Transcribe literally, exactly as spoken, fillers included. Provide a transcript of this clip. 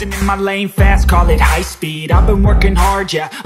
cruising in my lane fast, call it high speed. I've been working hard, yeah